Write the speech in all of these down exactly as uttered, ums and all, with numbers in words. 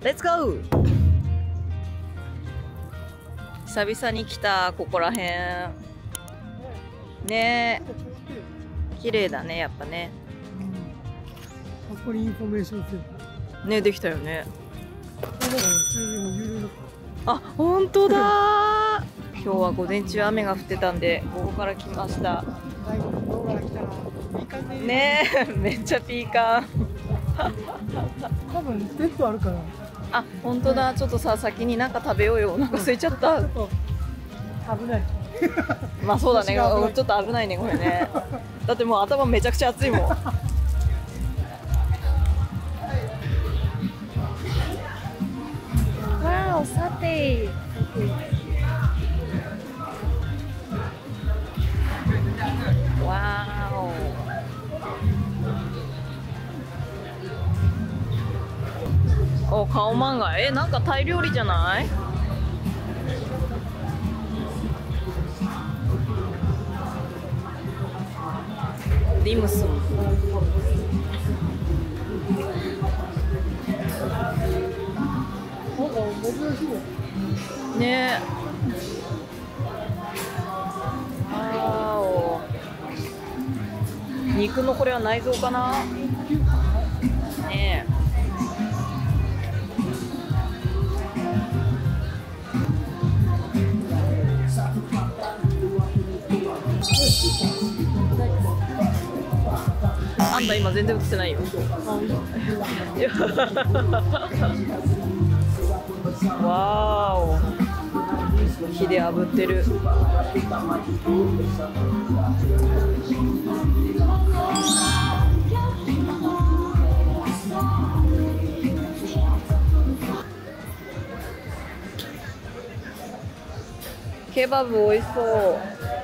レッツゴー。久々に来た、ここらへん。ねえ。綺麗だね、やっぱね。 あそこにインフォメーションセンター。 ね、できたよね。 あ、 本当だ。今日は午前中雨が降ってたんで、午後から来ました。ねえ、めっちゃピーカン。 多分テントあるから。 あ、本当だ。ちょっとさ、先になんか食べようよ。お腹空いちゃった。 危ない。 まあそうだね。ちょっと危ないね、これね。だってもう頭めちゃくちゃ熱いもん。わー、サテー。わーお。お、カオマンガイ。え、なんかタイ料理じゃない？ディムスン。ねえ。あお。肉のこれは内臓かな。ねえ。あんた今全然映ってないよ。わーお。火で炙ってる。ケバブ美味しそう。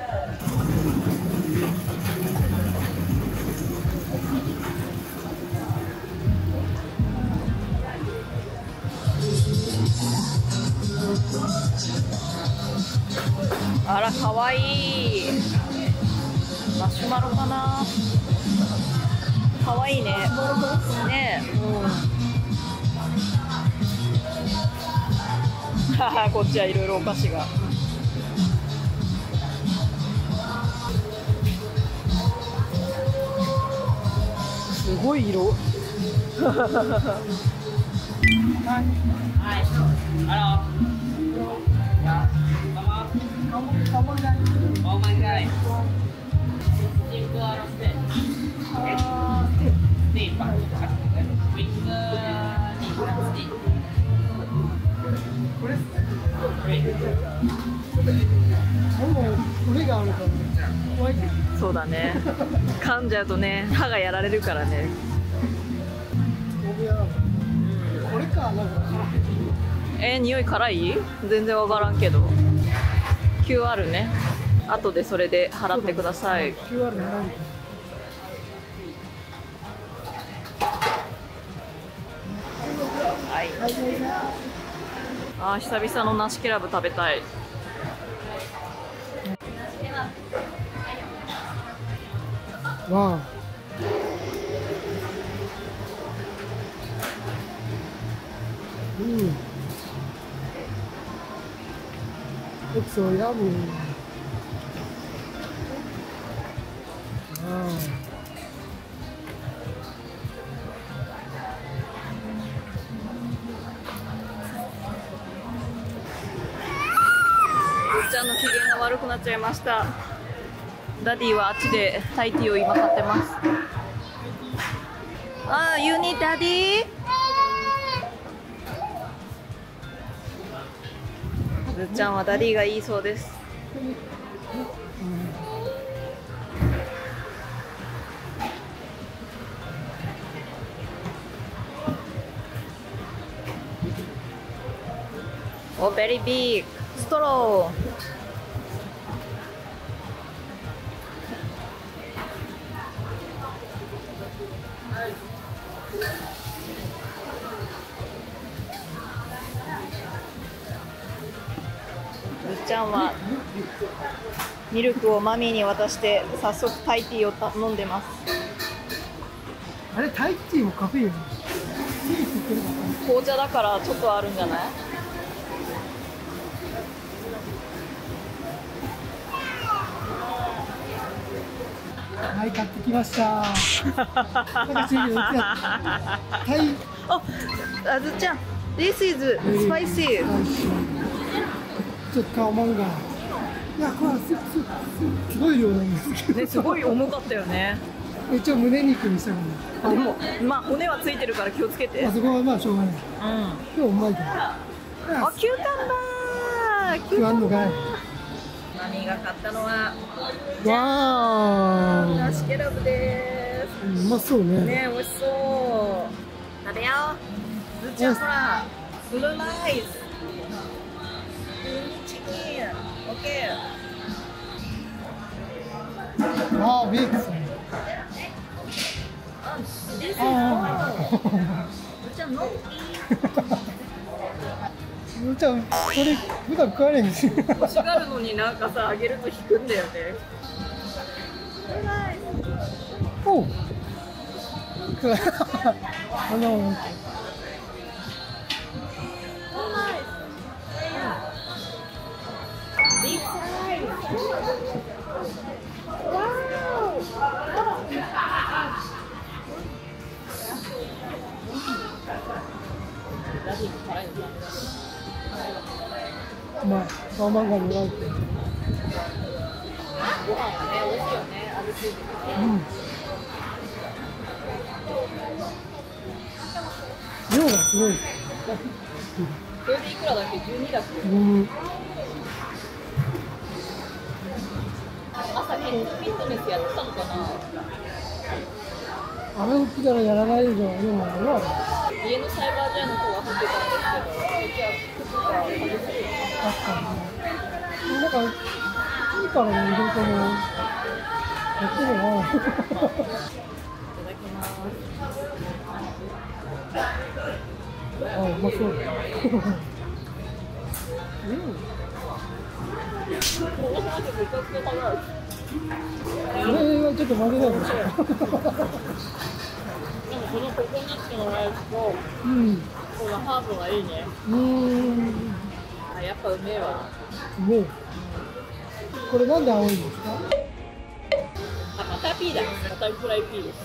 あら、かわいい。マシュマロかな。かわいいね。ねえ、うん。はは、こっちはいろいろお菓子が。すごい色。そうだね。噛んじゃうとね、歯がやられるからね。 これか、なんか。 えー、匂い辛い？全然わからんけど。キューアール ね。後でそれで払ってください。 キューアール 何？ はい。あー、久々の梨ケラブ食べたい。 わあ。うん。It's so yummy. ああ。 ぐっちゃんの機嫌が悪くなっちゃいました。ダディはあっちでタイティーを今買ってます。ああ、You need daddy？ ぐっちゃんはダディがいいそうです。お、ベリービッグストロー。ぐっちゃんはミルクをマミーに渡して早速タイティーを飲んでます。 あれタイティーもカフェイン。 紅茶だからちょっとあるんじゃない？ はい、買ってきました。なんかついてるやつ。はい。 あ、あずちゃん、This is spicy。 ちょっと顔漫画。いや、これはすすすごい量なんですけど。 ね、すごい重かったよね。 一応胸肉にしたから。 あ、でも、まあ骨はついてるから気をつけて。 あそこはまあしょうがない。うん。今日うまいから。 あ、牛タンだー。 牛タンのかい。 マミが買ったのは。 わー。 ナシケラブです。 うまそうね。 ね、美味しそう。食べよう。ずっちゃんほら、ブルーライス。チキン。オッケー。 あー、メイクさん。 This is all。ずっちゃんの。 ずっちゃん、これ普段食わないんですよ。 欲しがるのになんかさ、あげると引くんだよね。 おう。あの。 Big size。 まあ、顔漫画もらうって。 ご飯はね、美味しいよね。味付いててね。 うん。量がすごい。 それでいくらだっけ？じゅうにだっけ？ うん。 朝フィットネスやってたのかな？ 雨降ってたらやらないでしょ。でもあれは家のサイバージャーの子が降ってたんですけど、じゃあ靴が外せる。 確かに。なんかいいからね、意外ともやってるな。 いただきます。 あ、うまそう。うん。これはちょっと負けないでしょ。 でもこのココナッツのライスと、 うん、 このハーブがいいね。 うん。 あ、やっぱうめえわ。 うめえ。これなんで青いんですか？ あ、バターピーだ。バターフライピーです。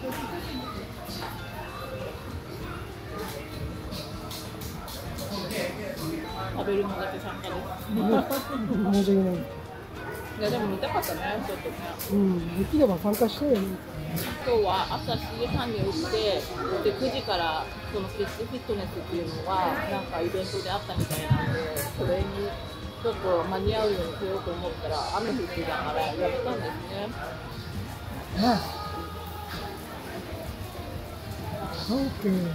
食べるのだけ参加です。 申し訳ない。 いやでも見たかったね、ちょっとね。 うん、できれば参加したいよね。 今日は朝しちじはんに起きて、でくじからそのキッズフィットネスっていうのがなんかイベントであったみたいなんで、それにちょっと間に合うようにしようと思ったら雨降ってたからやめたんですね。 ああ。オッケー。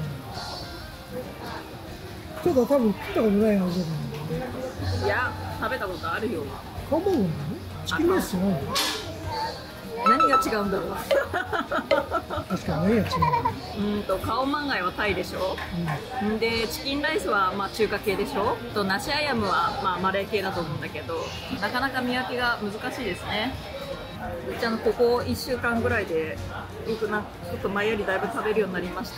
ちょっと多分食ったことないはずだね。 いや、食べたことあるよ。 カモンなの？チキンライスじゃないの？ 何が違うんだろう。 確かに何が違う。 うんとカオマンガイはタイでしょ。うん、でチキンライスはまあ中華系でしょ。とナシアヤムはまあマレー系だと思うんだけど、なかなか見分けが難しいですね。うちあのここいっしゅうかんぐらいでよくなちょっと前よりだいぶ食べるようになりました。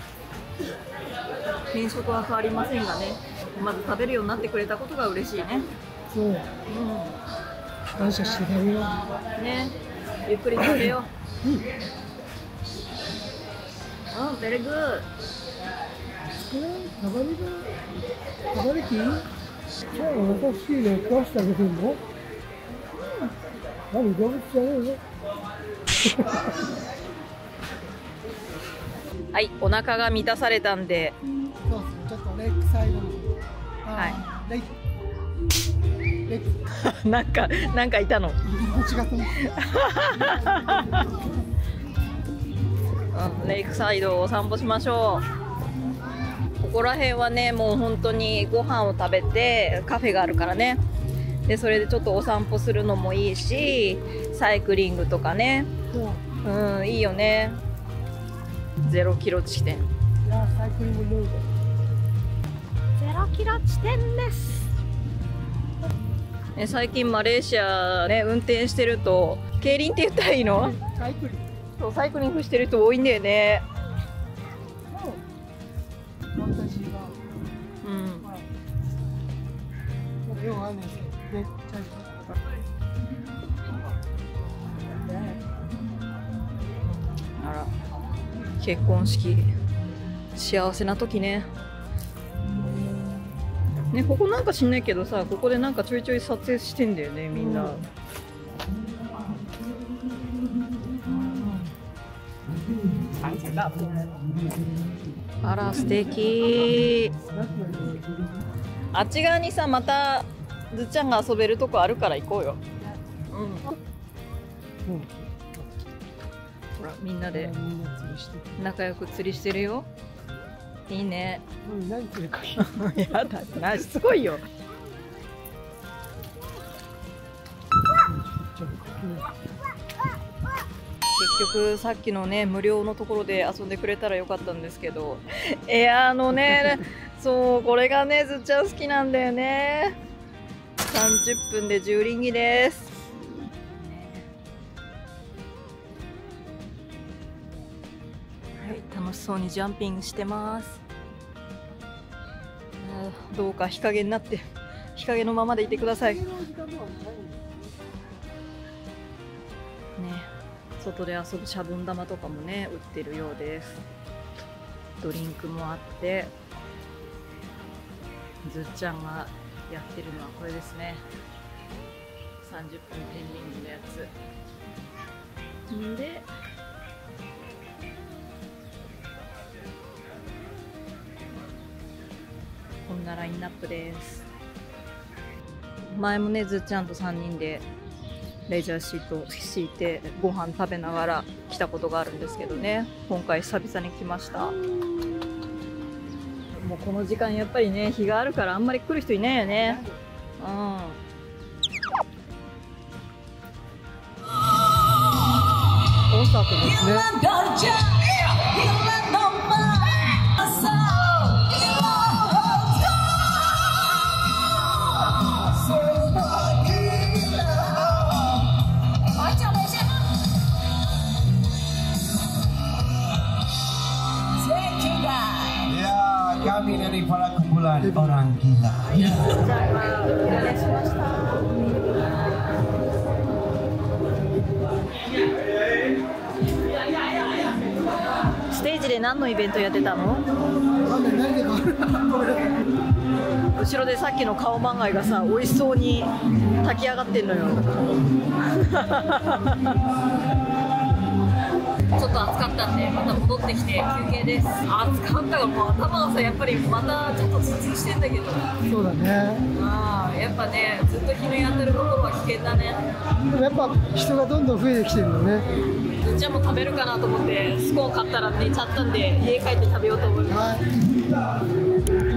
変色は変わりませんがね、まず食べるようになってくれたことが嬉しいね。 そう。うん。感謝して食べよう。 ね、ゆっくり食べよう。うん。うん、ベリーグー。 これ、たばりが、たばりき？じゃあ、私ね、食わしてあげてんの？何、動物じゃねえよ。 はい、お腹が満たされたんで。 そうそう、ちょっとレッグサイドの。 はい。 レッグ。レッグ。なんか、なんかいたの。 違ったね。 うん、レイクサイドをお散歩しましょう。ここら辺はね、もう本当にご飯を食べてカフェがあるからね。でそれでちょっとお散歩するのもいいし、サイクリングとかね。うん、いいよね。ゼロキロ地点。 サイクリングルート。 ゼロキロ地点です。ね、最近マレーシアね運転してると競輪って言ったらいいの？ サイクリング。 そう、サイクリングしてる人多いんだよね。 私よくわかんないですけどね、ちゃんと。 あら、結婚式幸せな時ね。ね、ここなんか知んないけどさ、ここでなんかちょいちょい撮影してんだよね、みんな。うん、あら、素敵。あっち側にさ、またずっちゃんが遊べるとこあるから行こうよ。うん。うん、ほら、みんなで仲良く釣りしてるよ。いいね。 うん、何釣るか。 やだ、な、しつこいよ。結局さっきのね無料のところで遊んでくれたらよかったんですけど、エアーのねそうこれがねずっちゃん好きなんだよね。さんじゅっぷんでじゅうリンギです。はい、楽しそうにジャンピングしてます。どうか日陰になって日陰のままでいてくださいね。外で遊ぶシャボン玉とかもね売ってるようです。ドリンクもあって、ずっちゃんがやってるのはこれですね。さんじゅっぷんテンリングのやつんで、こんなラインナップです。前もねずっちゃんとさんにんでレジャーシートを敷いてご飯食べながら来たことがあるんですけどね、今回久々に来ました。もうこの時間やっぱりね日があるからあんまり来る人いないよね。うん、コンサートですね。 Kami dari para kumpulan orang gila. ステージで何のイベントやってたの？後ろでさっきの顔まんがいがさ美味しそうに炊き上がってんのよ。ちょっと暑かったんでまた戻ってきて休憩です。暑かったからもう頭がさやっぱりまたちょっと頭痛してんだけど。 そうだね。 ああやっぱねずっと日のやってることは危険だね。 でもやっぱ人がどんどん増えてきてるのね。 ずっちゃんも食べるかなと思ってスコーン買ったら寝ちゃったんで家帰って食べようと思います。はい。